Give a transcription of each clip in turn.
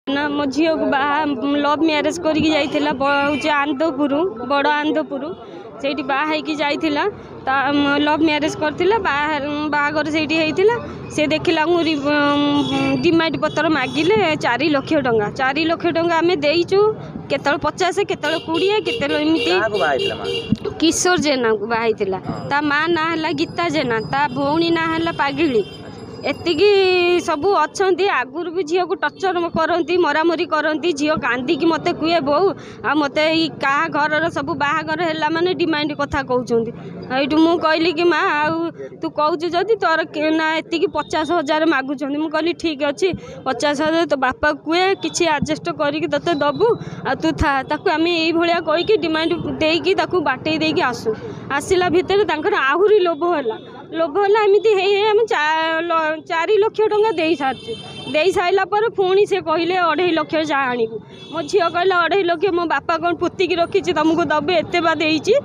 ना मो झी को लव मैरेज करके जाइथिला आंदपुर बड़ आंदपुर से बाहर जाइथिला लव मैरेज करथिला बाहागर से से देखला डिमांड पत्र मागिले 4 लाख टंका 4 लाख टंका आम देचु केतल 50 केतल 20 केतल एमती किशोर जेना को बाहर ता माँ ना है गीता जेना ता भौणी ना है पागिली एतिकी सबू अच्छा आगुरी भी झील को टर्चर करती मरामरी करती झील कांदिकी मत कहे बहु आ मत क्या घर सब बाहागर है माने डिमांड कथा कहते मु कहली कि माँ आउ तू कहूँ जदि तोर ना एति 50,000 मागुंट मुझे कहली ठीक अच्छे 50,000 तो बापा कहे कि आडजस्ट करके ते दबु आ तू था आम ये कहीकि डिमांड देकी बाटे देकी आसू आसला भितर आहरी लोभ है एमती आम 4 लाख टंका दे सारी दे सारा पर पुणी से कहले 2.5 लाख जा आणबू मो झी कहला 2.5 लाख मो बापा कौन पोतिकी रखी तुमको दबे एत बा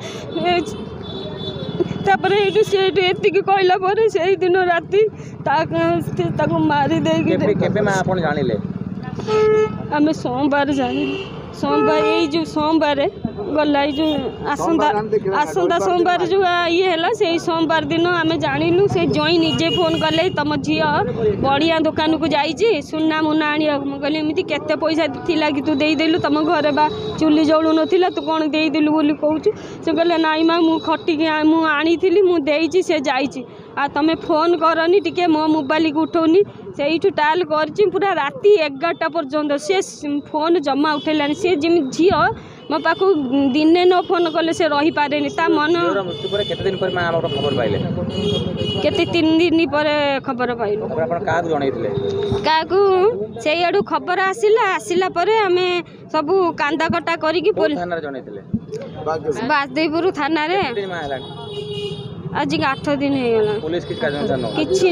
एति कहला से दिन राति मारी आम सोमवार जानी सोमवार ये जो सोमवार गला जो आसंता सोमवार जो ये है से सोमवार दिन आम जानलु से जई निजे फोन कले तुम झी बढ़िया दुकान को जाइए सुना मुना आने मुझे एमती केते पैसा थिला कि तू देदेलु तुम घर बा चुली जलू नाला तू कौन देदेलु बोली कहूँ से कहले नाई माँ मु खटिकी मुझी मुझे से जाइए आ तमें फोन करनी टिके मो मोबाइल को उठौनी से टाल कर पूरा राति 11टा पर्यंत से फोन जमा उठेलानी से जमी झी मो पाखु दिने न फोन कले से रही पारे मन केते 3 दिन पर खबर पाइलु क्या से आड़ू खबर आसला आमे सब कांदा कटा करी बासदेवपुर थाना रे आज 8 दिन किसी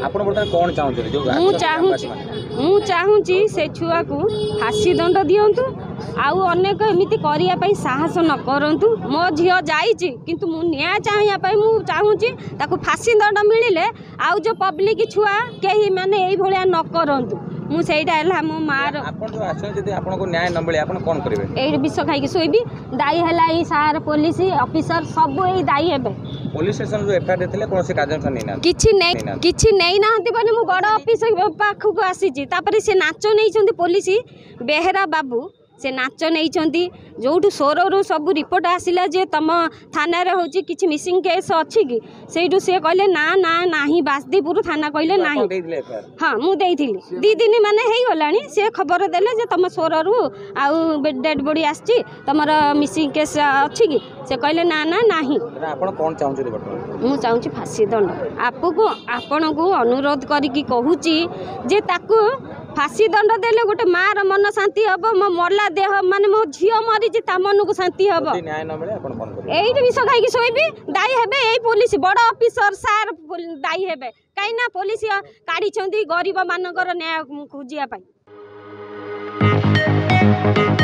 मु चाहूँगी से छुआ को फांसी दंड दिंतु आउ अनेक एमती करने साहस न करूँ मो झी जाइए किंतु मु न्याय चाहिए मु चाहूँगी फांसी दंड मिले आउ जो पब्लिक छुआ कहीं माने यही भाया न करूँ मुझा मो माँ न्याय न मिले कौन करेंगे विष खाई शोबी दायी है सार पुलिस ऑफिसर सब यही दायी है पुलिस स्टेशन जो एफआईआर देथिले कोन से कार्यानुष्ठान नहीं किछि नहीं नाहंती बने मु बड़ ऑफिस पाखु को आसी से नाच नहीं पुलिस बेहेरा बाबू से नाच नहीं जो सोरु सब रिपोर्ट आसला जे तुम थाना हूँ कि मिसिंग केस अच्छी कि से कहले ना ना नाही बासदेवपुर थाना कहले ना हाँ मुझे 2 दिन मान गला से खबर देले जे तुम सोरु आउ डेड बॉडी आसी तुम मिसिंग केस अच्छी कि से कहले ना ना नाही मु चाहूँ फांसी दंड आपण को अनुरोध करके कहूँ जे ताकू फांसी दंड देले गोटे मार मन शांति हम मो मरला देह माने मो झी मरी मन को शांति हम यही विष खाई शोबी दायी हे यही पुलिस बड़ ऑफिसर सार दायी हे कहीं पुलिस काढ़ी गरीब मानकर न्याय खोजिया।